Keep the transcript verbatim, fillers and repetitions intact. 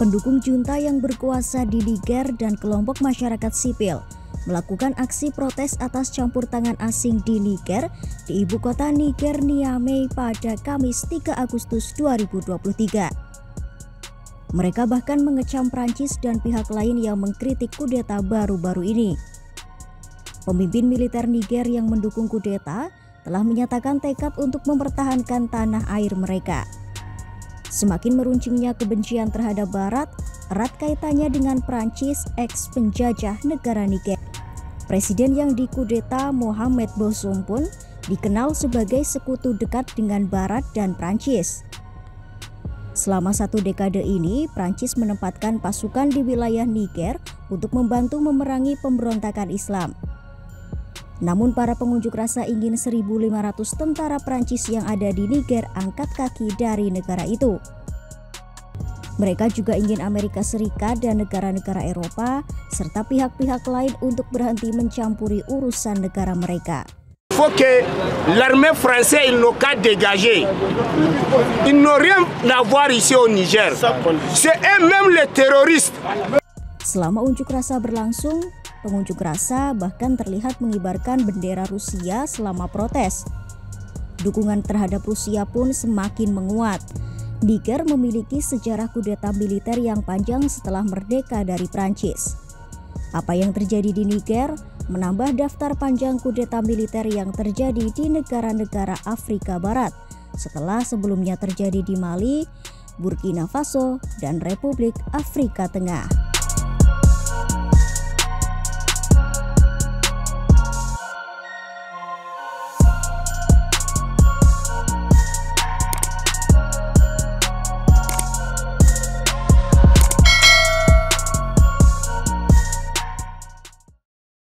Pendukung junta yang berkuasa di Niger dan kelompok masyarakat sipil melakukan aksi protes atas campur tangan asing di Niger di ibu kota Niger, Niamey pada Kamis tiga Agustus dua ribu dua puluh tiga. Mereka bahkan mengecam Prancis dan pihak lain yang mengkritik kudeta baru-baru ini. Pemimpin militer Niger yang mendukung kudeta telah menyatakan tekad untuk mempertahankan tanah air mereka. Semakin meruncingnya kebencian terhadap Barat, erat kaitannya dengan Prancis, ex-penjajah negara Niger. Presiden yang dikudeta Mohamed Bazoum pun dikenal sebagai sekutu dekat dengan Barat dan Prancis. Selama satu dekade ini, Prancis menempatkan pasukan di wilayah Niger untuk membantu memerangi pemberontakan Islam. Namun para pengunjuk rasa ingin seribu lima ratus tentara Prancis yang ada di Niger angkat kaki dari negara itu. Mereka juga ingin Amerika Serikat dan negara-negara Eropa serta pihak-pihak lain untuk berhenti mencampuri urusan negara mereka. Il faut que l'armée française il n'a qu'à dégager. Ils n'ont rien à voir ici au Niger. C'est eux-mêmes les terroristes. Selama unjuk rasa berlangsung, pengunjuk rasa bahkan terlihat mengibarkan bendera Rusia selama protes. Dukungan terhadap Rusia pun semakin menguat. Niger memiliki sejarah kudeta militer yang panjang setelah merdeka dari Prancis. Apa yang terjadi di Niger menambah daftar panjang kudeta militer yang terjadi di negara-negara Afrika Barat setelah sebelumnya terjadi di Mali, Burkina Faso, dan Republik Afrika Tengah.